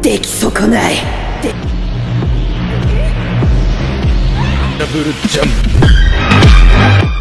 出来損ないダブルジャンプ。